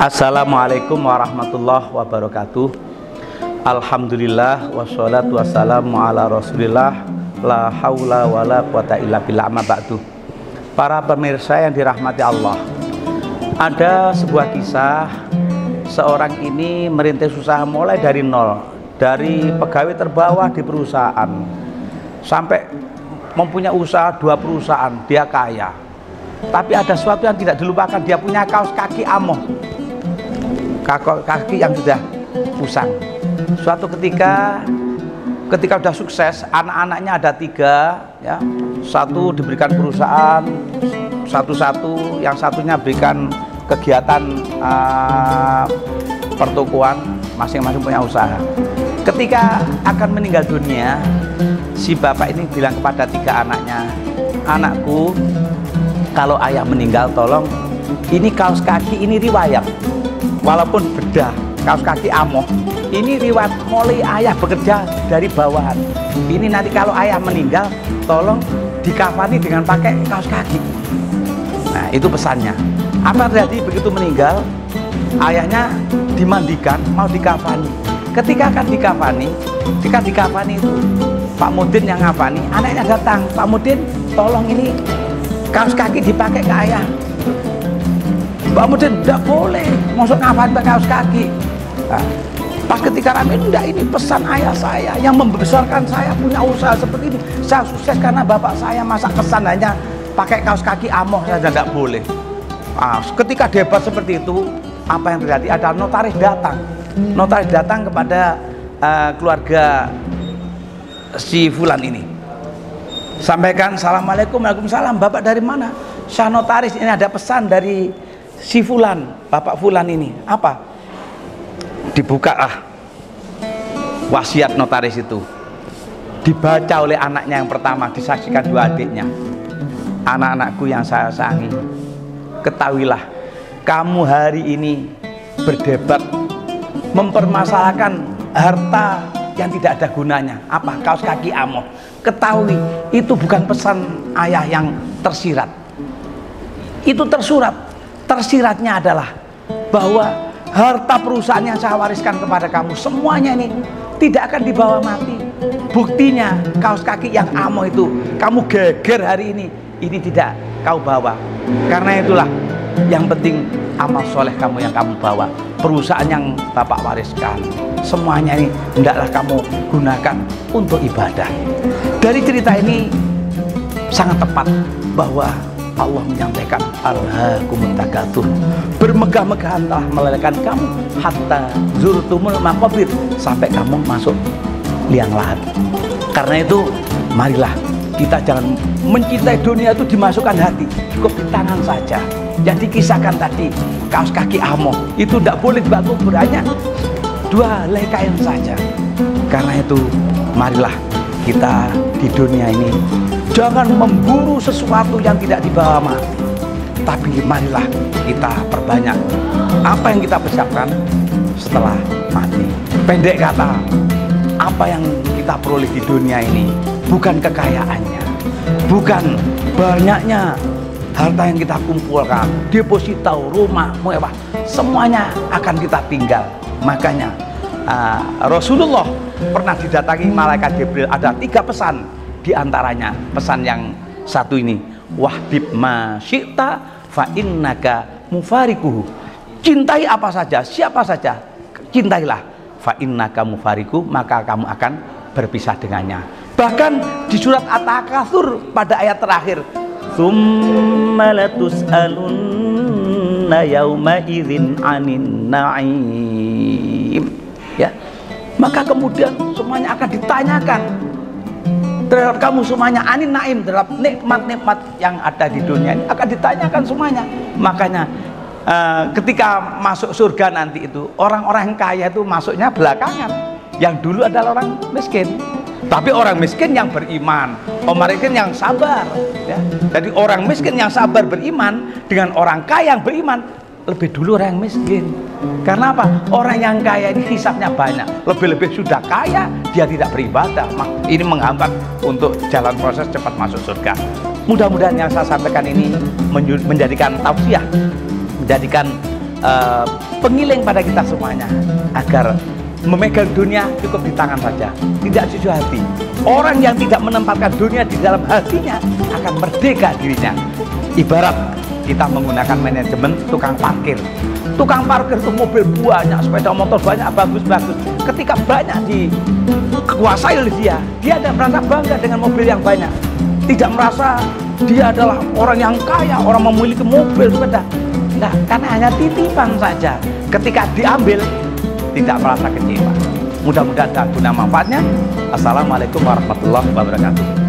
Assalamualaikum warahmatullahi wabarakatuh. Alhamdulillah wassalatu wassalamu ala rasulillah, la haula wala quwata illa billah, amma ba'du. Para pemirsa yang dirahmati Allah, ada sebuah kisah. Seorang ini merintis usaha mulai dari nol, dari pegawai terbawah di perusahaan sampai mempunyai usaha 2 perusahaan. Dia kaya, tapi ada sesuatu yang tidak dilupakan. Dia punya kaos kaki amoh, kaki yang sudah usang. Suatu ketika sudah sukses, anak-anaknya ada 3 ya. Satu diberikan perusahaan satu-satu, yang satunya berikan kegiatan pertokoan, masing-masing punya usaha. Ketika akan meninggal dunia, si bapak ini bilang kepada 3 anaknya, "Anakku, kalau ayah meninggal tolong, ini kaos kaki ini riwayat, walaupun bedah, kaos kaki amoh, ini riwayat mulai ayah bekerja dari bawahan. Ini nanti kalau ayah meninggal, tolong dikafani dengan pakai kaos kaki." Nah, itu pesannya. Apa terjadi begitu meninggal? Ayahnya dimandikan, mau dikafani. Ketika akan dikafani itu Pak Mudin yang ngafani, anaknya datang, "Pak Mudin, tolong ini kaos kaki dipakai ke ayah." Pak Mudin, "Tidak boleh, masuk ngafani pakai kaos kaki." Nah, pas ketika rame, "Enggak, ini pesan ayah saya yang membesarkan saya punya usaha seperti ini. Saya sukses karena bapak saya, masa kesan hanya pakai kaos kaki amoh saja tidak boleh." Nah, ketika debat seperti itu, apa yang terjadi? Ada notaris datang. Notaris datang kepada keluarga si Fulan ini. Sampaikan, "Assalamualaikum." "Waalaikumsalam. Bapak dari mana?" "Saya notaris, ini ada pesan dari si Fulan, Bapak Fulan ini." "Apa?" Dibuka wasiat notaris itu. Dibaca oleh anaknya yang pertama, disaksikan 2 adiknya. "Anak-anakku yang saya sayangi, ketahuilah, kamu hari ini berdebat, mempermasalahkan harta yang tidak ada gunanya. Apa? Kaos kaki amoh. Ketahui, itu bukan pesan ayah yang tersirat. Itu tersurat. Tersiratnya adalah bahwa harta perusahaan yang saya wariskan kepada kamu, semuanya ini tidak akan dibawa mati. Buktinya, kaos kaki yang amoh itu kamu geger hari ini tidak kau bawa. Karena itulah yang penting amal soleh kamu yang kamu bawa. Perusahaan yang bapak wariskan, semuanya ini hendaklah kamu gunakan untuk ibadah." Dari cerita ini sangat tepat bahwa Allah menyampaikan, "Alhaakumut takatsur." Bermegah-megahan telah melelehkan kamu hatta zurtumul maqabir, sampai kamu masuk liang lahat. Karena itu, marilah kita jangan mencintai dunia itu dimasukkan hati, cukup di tangan saja. Yang dikisahkan tadi, kaos kaki amoh itu tidak boleh dibawa kubur, hanya 2 helai kain saja. Karena itu, marilah kita di dunia ini jangan memburu sesuatu yang tidak dibawa mati, tapi marilah kita perbanyak apa yang kita persiapkan setelah mati. Pendek kata, apa yang kita peroleh di dunia ini bukan kekayaannya, bukan banyaknya harta yang kita kumpulkan, deposito, rumah, mewah, semuanya akan kita tinggal. Makanya Rasulullah pernah didatangi malaikat Jibril, ada 3 pesan. Di antaranya pesan yang satu ini, "Wahbib ma syi'ta fa innaka mufarikuhu." Cintai apa saja, siapa saja, cintailah. Fa innaka mufariku, maka kamu akan berpisah dengannya. Bahkan di surat At-Takatsur pada ayat terakhir, "Tsumma latus'alunna yauma idzin 'anin na'im." Ya. Maka kemudian semuanya akan ditanyakan terhadap kamu semuanya, anin naim, terhadap nikmat-nikmat yang ada di dunia ini akan ditanyakan semuanya. Makanya ketika masuk surga nanti itu, orang-orang yang kaya itu masuknya belakangan. Yang dulu adalah orang miskin. Tapi orang miskin yang beriman, orang miskin yang sabar, ya. Jadi orang miskin yang sabar beriman dengan orang kaya yang beriman, lebih dulu orang yang miskin. Karena apa? Orang yang kaya ini hisapnya banyak, lebih-lebih sudah kaya dia tidak beribadah. Ini menghambat untuk jalan proses cepat masuk surga. Mudah-mudahan yang saya sampaikan ini menjadikan tausiah, menjadikan pengiling pada kita semuanya agar memegang dunia cukup di tangan saja, tidak jujur hati. Orang yang tidak menempatkan dunia di dalam hatinya akan merdeka dirinya. Ibarat kita menggunakan manajemen tukang parkir. Tukang parkir itu mobil banyak, sepeda motor banyak, bagus-bagus. Ketika banyak dikuasai oleh dia tidak merasa bangga dengan mobil yang banyak, tidak merasa dia adalah orang yang kaya, orang memiliki mobil sepeda. Nah, karena hanya titipan saja. Ketika diambil, tidak merasa kecewa. Mudah-mudahan ada guna manfaatnya. Assalamualaikum warahmatullahi wabarakatuh.